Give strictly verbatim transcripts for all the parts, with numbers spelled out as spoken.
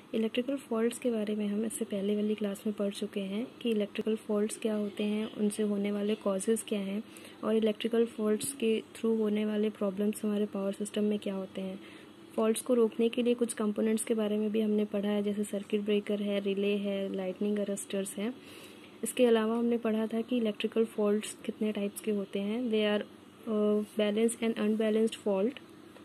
Electrical faults के बारे में हम इससे पहले वाली क्लास में पढ़ चुके हैं कि इलेक्ट्रिकल फॉल्ट्स क्या होते हैं, उनसे होने वाले कॉजेज़ क्या हैं और इलेक्ट्रिकल फॉल्ट्स के थ्रू होने वाले प्रॉब्लम्स हमारे पावर सिस्टम में क्या होते हैं। फॉल्ट्स को रोकने के लिए कुछ कंपोनेंट्स के बारे में भी हमने पढ़ा है, जैसे सर्किट ब्रेकर है, रिले है, लाइटनिंग अरेस्टर्स हैं। इसके अलावा हमने पढ़ा था कि इलेक्ट्रिकल फॉल्ट्स कितने टाइप्स के होते हैं। They are balanced and unbalanced fault.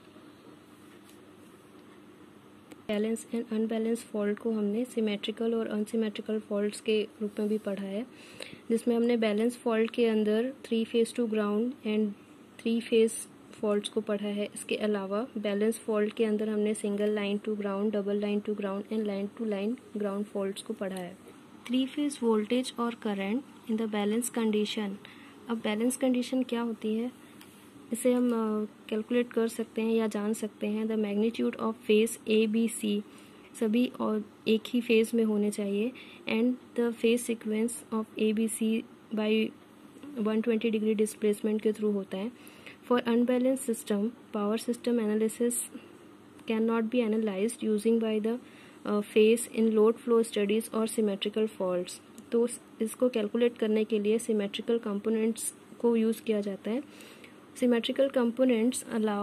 Balance and unbalance fault को हमने सिमेट्रिकल और अनसिमेट्रिकल फॉल्ट्स के रूप में भी पढ़ा है, जिसमें हमने बैलेंस फॉल्ट के अंदर three phase to ground and three phase faults को पढ़ा है। इसके अलावा बैलेंस फॉल्ट के अंदर हमने single line to ground, double line to ground and line to line ground faults को पढ़ा है। थ्री फेज वोल्टेज और current in the balance condition. अब बैलेंस कंडीशन क्या होती है, इसे हम कैलकुलेट uh, कर सकते हैं या जान सकते हैं। The magnitude of phase A B C सभी और एक ही फेज में होने चाहिए and the phase sequence of A B C by one twenty degree displacement के थ्रू होता है। For unbalance system, power system analysis can not be analysed using by the phase in load flow studies और symmetrical faults. तो इसको calculate करने के लिए symmetrical components को यूज़ किया जाता है। Symmetrical components allow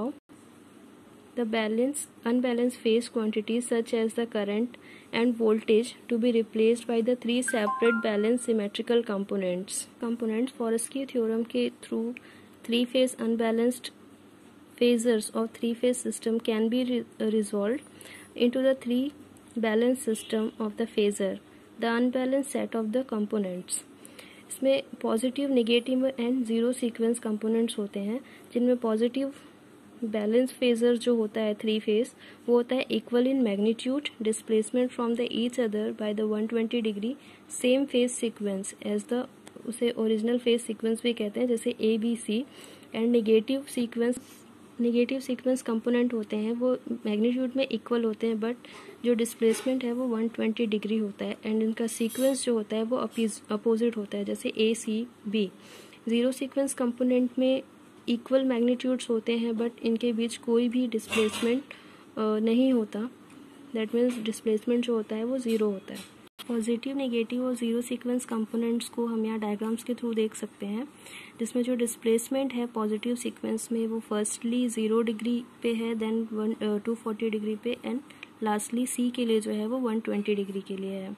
the balance unbalanced phase quantities such as the current and voltage to be replaced by the three separate balanced symmetrical components. Components Forestry theorem के through three phase unbalanced phasors of three phase system can be re resolved into the three balanced system of the phasor, the unbalanced set of the components. इसमें positive, negative and zero sequence components होते हैं, जिनमें positive balance phasor जो होता है three phase, वो होता है equal in magnitude, displacement from the each other by the one twenty degree, same phase sequence as the, उसे ओरिजिनल फेज सीक्वेंस भी कहते हैं, जैसे A B C. And negative sequence negative sequence component होते हैं, वो मैग्नीट्यूड में equal होते हैं बट जो डिस्प्लेसमेंट है वो वन ट्वेंटी डिग्री होता है एंड इनका सीक्वेंस जो होता है वो अपोजिट होता है, जैसे A C B. Zero sequence component में इक्वल मैग्नीट्यूड्स होते हैं बट इनके बीच कोई भी डिस्प्लेसमेंट नहीं होता, दैट मीन्स डिस्प्लेसमेंट जो होता है वो ज़ीरो होता है। पॉजिटिव, नेगेटिव और ज़ीरो सीक्वेंस कंपोनेंट्स को हम यहाँ डायग्राम्स के थ्रू देख सकते हैं, जिसमें जो डिस्प्लेसमेंट है पॉजिटिव सीक्वेंस में वो फर्स्टली ज़ीरो डिग्री पे है, then one two forty degree पे एंड लास्टली सी के लिए जो है वो वन ट्वेंटी डिग्री के लिए है।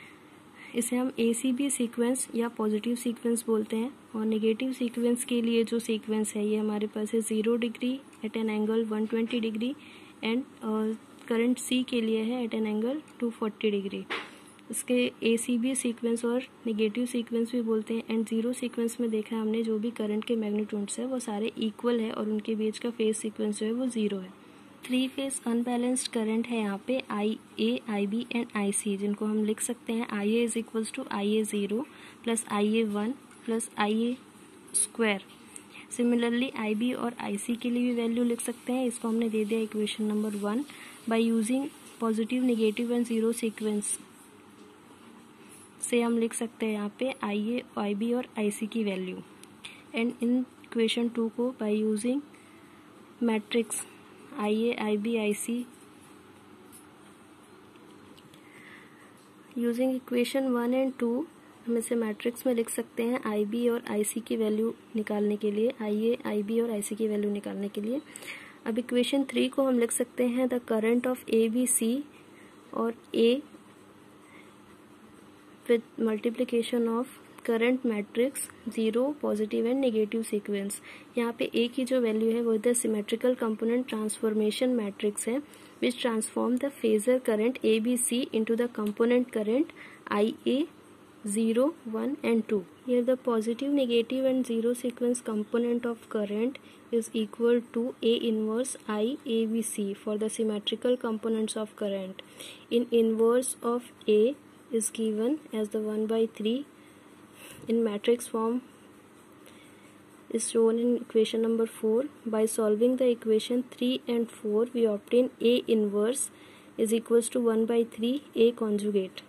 इसे हम ए सी बी सीक्वेंस या पॉजिटिव सीक्वेंस बोलते हैं। और नेगेटिव सीक्वेंस के लिए जो सीक्वेंस है ये हमारे पास है zero degree at an angle one twenty degree and current C के लिए है at an angle two forty degree. इसके ए सी बी सीक्वेंस और नेगेटिव सीक्वेंस भी बोलते हैं। एंड ज़ीरो सीक्वेंस में देखा हमने जो भी करंट के मैग्नीट्यूड्स है वो सारे इक्वल है और उनके बीच का फेज सीक्वेंस जो है वो ज़ीरो है। थ्री फेज अनबैलेंस्ड करंट है यहाँ पे आई A, I B and I सी, जिनको हम लिख सकते हैं I A is equals to I A zero plus I A one plus I A square. Similarly I B और आई सी के लिए भी वैल्यू लिख सकते हैं। इसको हमने दे दिया equation number one by using positive, negative and zero sequence से हम लिख सकते हैं यहाँ पे आई ए, आई बी और आई सी की वैल्यू। एंड इन इक्वेशन टू को by using matrix I A, I B, I C, using equation one and two हम इसे मैट्रिक्स में लिख सकते हैं आई बी और आई सी की वैल्यू निकालने के लिए, आई ए, आई बी और आई सी की वैल्यू निकालने के लिए। अब इक्वेशन थ्री को हम लिख सकते हैं the current of A B C और A with multiplication of current matrix zero, positive and negative sequence। यहाँ पे एक ही जो वैल्यू है वो the symmetrical component transformation matrix है which transform the phasor current A B C into the component current I A zero, one and two। Here the positive, negative and zero sequence component of current is equal to A inverse I A B C for the symmetrical components of current। In inverse of A is given as the one by three in matrix form is shown in equation number four. By solving the equation three and four we obtain A inverse is equals to one by three A conjugate,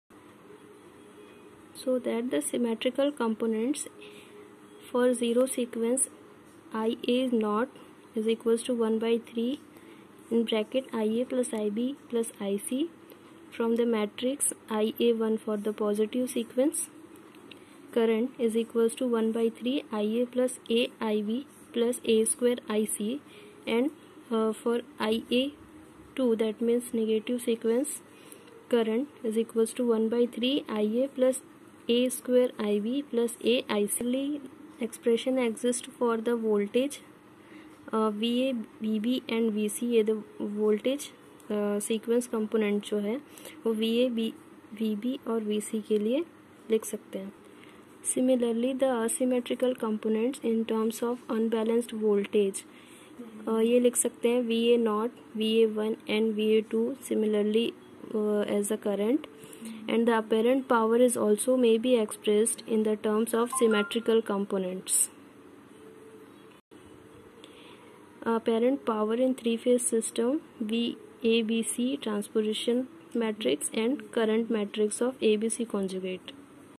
so that the symmetrical components for zero sequence I A naught is equals to one by three in bracket I A plus I B plus I C from the matrix I A one for the positive sequence, current is equals to one by three I A plus A I V plus A square I C, and uh, for I A two, that means negative sequence, current is equals to one by three I A plus A square I V plus A I C. Expression exists for the voltage uh, V A, V B and V C. ये the voltage sequence component जो है वो V A B V B और V C के लिए लिख सकते हैं. Similarly the asymmetrical components in terms of unbalanced voltage, ये लिख सकते हैं V A naught, V A one and V A two similarly as the current, and the apparent power is also may be expressed in the terms of symmetrical components. Apparent power in three-phase system V A B C transposition matrix and current matrix of A B C conjugate.